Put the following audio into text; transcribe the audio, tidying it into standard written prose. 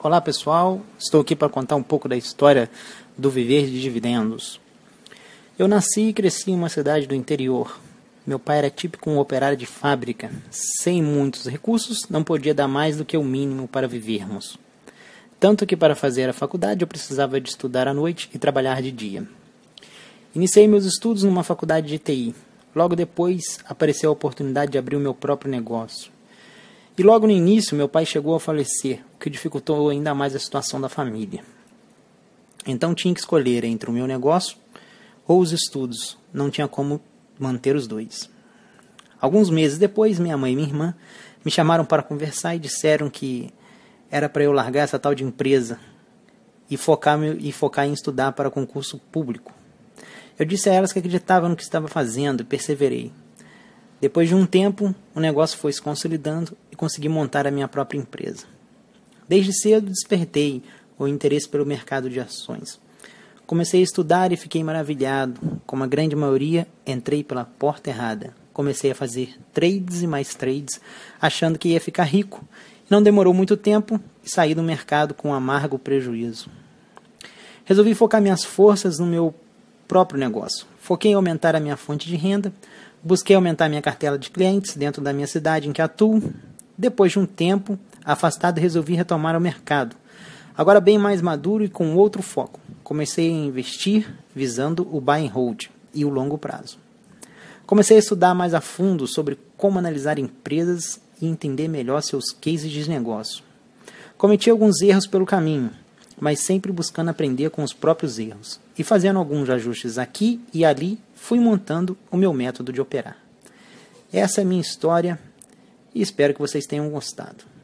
Olá pessoal, estou aqui para contar um pouco da história do viver de dividendos. Eu nasci e cresci em uma cidade do interior. Meu pai era típico um operário de fábrica. Sem muitos recursos, não podia dar mais do que o mínimo para vivermos. Tanto que para fazer a faculdade eu precisava de estudar à noite e trabalhar de dia. Iniciei meus estudos numa faculdade de TI. Logo depois apareceu a oportunidade de abrir o meu próprio negócio. E logo no início, meu pai chegou a falecer, o que dificultou ainda mais a situação da família. Então tinha que escolher entre o meu negócio ou os estudos. Não tinha como manter os dois. Alguns meses depois, minha mãe e minha irmã me chamaram para conversar e disseram que era para eu largar essa tal de empresa e focar em estudar para concurso público. Eu disse a elas que acreditava no que estava fazendo e perseverei. Depois de um tempo, o negócio foi se consolidando e consegui montar a minha própria empresa. Desde cedo despertei o interesse pelo mercado de ações. Comecei a estudar e fiquei maravilhado. Como a grande maioria, entrei pela porta errada. Comecei a fazer trades e mais trades, achando que ia ficar rico. Não demorou muito tempo e saí do mercado com um amargo prejuízo. Resolvi focar minhas forças no meu próprio negócio. Foquei em aumentar a minha fonte de renda. Busquei aumentar minha cartela de clientes dentro da minha cidade em que atuo. Depois de um tempo afastado, resolvi retomar o mercado. Agora bem mais maduro e com outro foco. Comecei a investir visando o buy and hold e o longo prazo. Comecei a estudar mais a fundo sobre como analisar empresas e entender melhor seus cases de negócio. Cometi alguns erros pelo caminho, mas sempre buscando aprender com os próprios erros. E fazendo alguns ajustes aqui e ali, fui montando o meu método de operar. Essa é a minha história e espero que vocês tenham gostado.